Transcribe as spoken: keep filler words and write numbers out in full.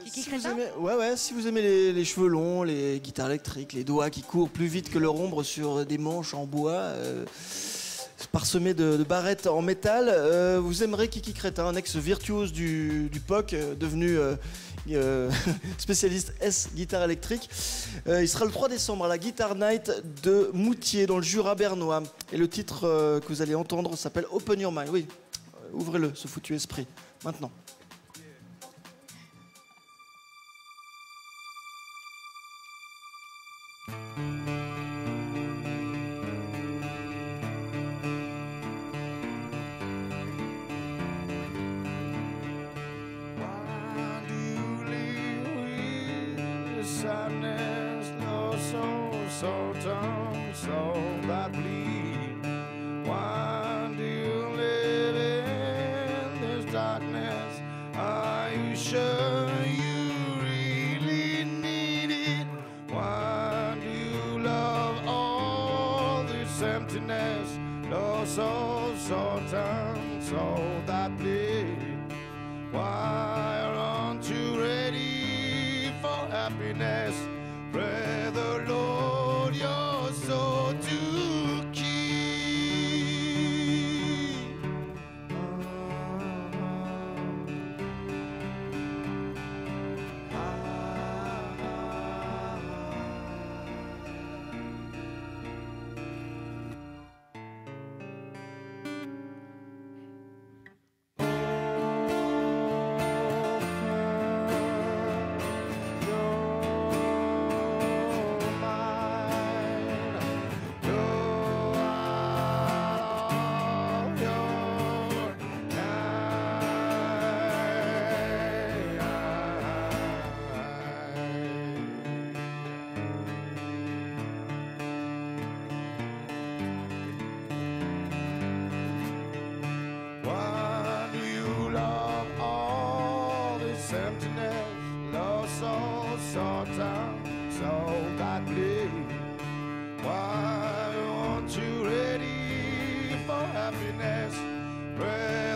Kiki si vous Crétin aimez, ouais, ouais, si vous aimez les, les cheveux longs, les guitares électriques, les doigts qui courent plus vite que leur ombre sur des manches en bois, euh, parsemées de, de barrettes en métal, euh, vous aimerez Kiki Crétin, un ex-virtuose du, du P O C, euh, devenu euh, euh, spécialiste S guitare électrique. Euh, il sera le trois décembre à la Guitar Night de Moutier, dans le Jura bernois. Et le titre euh, que vous allez entendre s'appelle Open Your Mind. Oui, euh, ouvrez-le, ce foutu esprit, maintenant. Sadness, no soul, so dumb, so that bleed. Why do you live in this darkness? Are you sure you really need it? Why do you love all this emptiness? No soul, so dumb, so that bleed. Why aren't you ready for happiness? Pray the Lord your soul to keep. Why do you love all this emptiness? Lost soul, so down, so that bleed. Why aren't you ready for happiness? Pray